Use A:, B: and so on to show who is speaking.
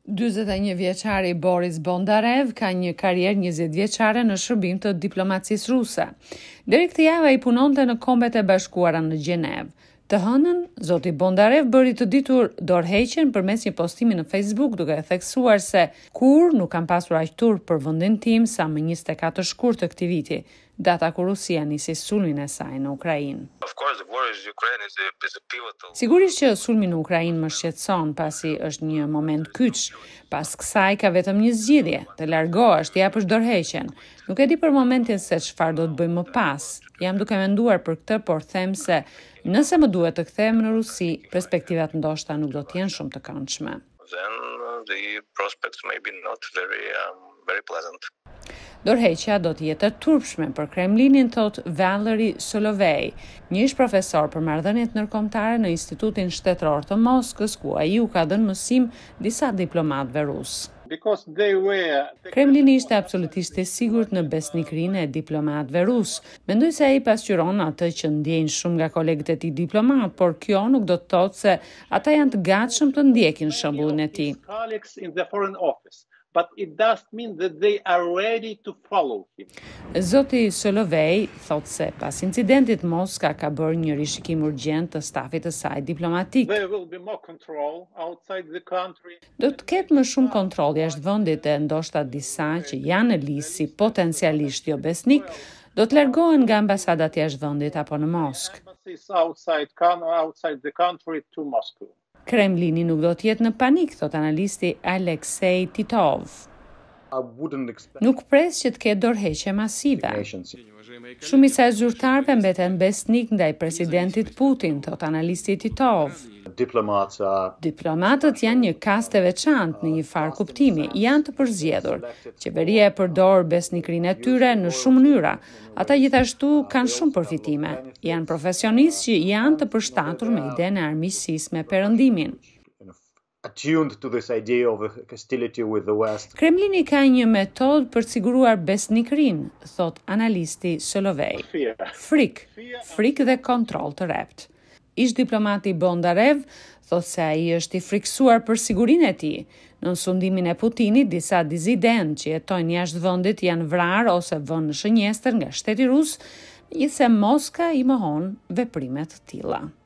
A: 41 vjeçari Boris Bondarev ka një karrierë 20 vjeçare në shërbim të diplomacisë ruse. Deri këtë javë ai punonte në Kombet e Bashkuara në Gjenevë. Të hënën, zoti Bondarev bëri të ditur Dorëheqjen përmes një postimi në Facebook duke theksuar se kur nuk kam pasur aq turp për vendin tim sa më 24 shkurt të këtij viti, data kur Rusia nisi sulmin e saj në Ukrainë. Sigurisht që sulmi në Ukrainë më shqetëson pasi është një moment kyç. Pas kësaj ka vetëm një zgjidhje, të largohesh, të japësh Dorëheqjen. Nuk e di për momentin se çfarë do të bëj më pas. Jam duke menduar për këtë, por them se nëse më duhet të kthehem në Rusi, perspektivat ndoshta nuk do të jenë shumë të këndshme. Dorëheqja do të jetë e turpshme për Kremlinin, thot Valery Solovej, një ish profesor për marrëdhëniet ndërkombëtare në Institutin Shtetëror të Moskës, ku ai u ka dhënë mësim disa diplomatëve rusë. Kremlini ishte absolutisht i sigurt në besnikërinë e diplomatëve rusë. Mendoj se ai pasqyron atë që ndjejnë shumë nga kolegët e tij diplomat, por kjo nuk do të thotë se ata janë të gatshëm të ndjekin shembullin e tij.
B: But it does mean that they are ready to follow him.
A: Zoti Solovej thotë se pas incidentit Moska ka bërë një rishikim urgjent të stafit të saj diplomatik.
B: There will be more control outside the country.
A: Do të ketë më shumë kontroll jashtë vendit e ndoshta disa që janë në listë si potencialisht jo besnik do të largohen nga ambasadat jashtë vendit apo në Moskë.
B: Outside the country to Moscow.
A: Kremlini nuk do të jetë në panik, thot analisti Aleksej Titov. Nuk pres që të ketë dorëheqje masive. Shumica e zyrtarëve mbeten besnik ndaj presidentit Putin, thot analisti Titov. Diplomatët janë një kastë e veçantë në një farë kuptimi, janë të përzgjedhur. Qeveria e përdor besnikërinë e tyre në shumë mënyra. Ata gjithashtu kanë shumë përfitime. Janë profesionistë që janë të përshtatur me idenë e armiqësisë me Perëndimin. Kremlini ka një metodë për të siguruar besnikërinë, thot analisti Solovej. Frikë dhe kontroll të rrept. Ish diplomati Bondarev thot se ai është i friksuar për sigurinë e tij. Në sundimin e Putinit, disa dizidentë që jetojnë jashtë vendit janë vrarë ose vënë në shënjestër nga shteti rus, megjithse Moska i mohon veprimet të tilla.